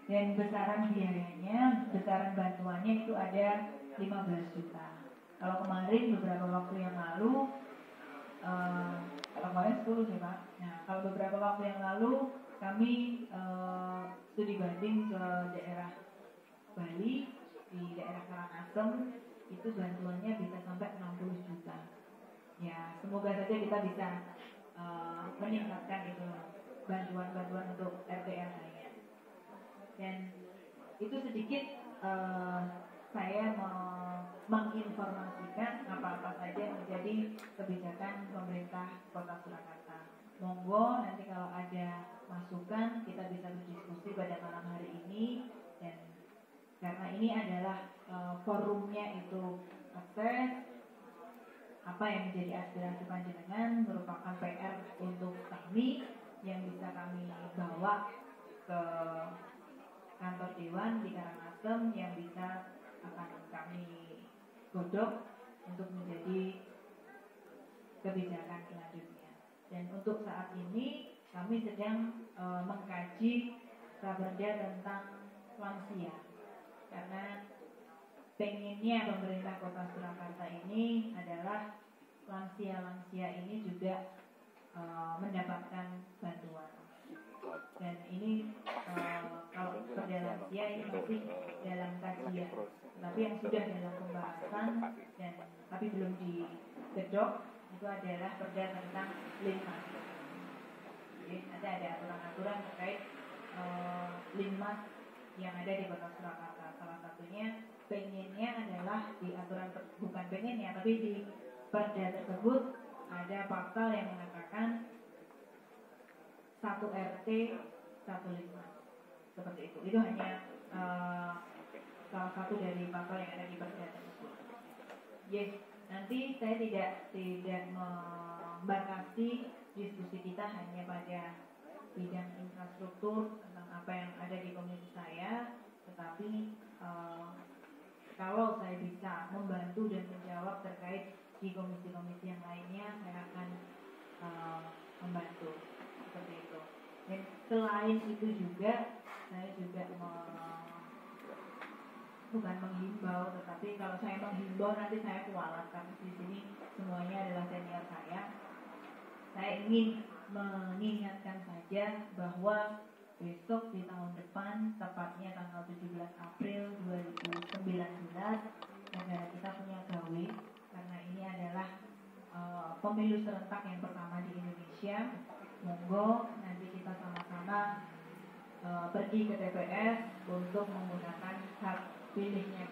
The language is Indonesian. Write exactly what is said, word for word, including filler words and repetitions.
Dan besaran biayanya, besaran bantuannya itu ada lima belas juta. Kalau kemarin beberapa waktu yang lalu, uh, kalau kemarin sepuluh sih Pak. Nah, kalau beberapa waktu yang lalu kami uh, studi banding ke daerah Bali, di daerah Karangasem, itu bantuannya bisa sampai enam puluh juta. Ya, semoga saja kita bisa uh, meningkatkan itu bantuan-bantuan untuk R T L saya. Dan itu sedikit uh, saya mau menginformasikan apa-apa saja yang menjadi kebijakan pemerintah Kota Surakarta. Monggo nanti kalau ada masukan kita bisa berdiskusi pada malam hari ini, dan karena ini adalah uh, forumnya itu akses apa yang menjadi aspirasi panjenengan merupakan P R untuk kami yang bisa kami bawa ke kantor dewan di Karangasem, yang bisa akan kami godok untuk menjadi kebijakan selanjutnya. Dan untuk saat ini kami sedang e, mengkaji raperda tentang lansia, karena pengennya pemerintah Kota Surakarta ini adalah lansia-lansia ini juga e, mendapatkan bantuan. Dan ini uh, kalau perda lansia ini masih dalam kajian, tapi yang sudah dalam pembahasan dan tapi belum digedok itu adalah perda tentang linmas. Jadi nanti ada aturan-aturan terkait uh, linmas yang ada di Kota Surakarta. Salah satunya pengennya adalah di aturan, bukan pengennya tapi di perda tersebut ada pasal yang mengatakan satu R T satu linmas, seperti itu. Itu hanya uh, salah satu dari pasal yang ada di perda tersebut. Yes, nanti saya tidak tidak membatasi diskusi kita hanya pada bidang infrastruktur tentang apa yang ada di komisi saya, tetapi uh, kalau saya bisa membantu dan menjawab terkait di komisi-komisi yang lainnya, saya akan uh, membantu. Seperti itu. Dan selain itu juga saya juga me- bukan menghimbau, tetapi kalau saya menghimbau nanti saya kualat, karena di sini semuanya adalah senior saya. Saya ingin mengingatkan saja bahwa besok di tahun depan, tepatnya tanggal tujuh belas April dua ribu sembilan belas, negara kita punya gawe, karena ini adalah uh, pemilu serentak yang pertama di Indonesia. Monggo nanti kita sama-sama uh, pergi ke T P S untuk menggunakan hak pilihnya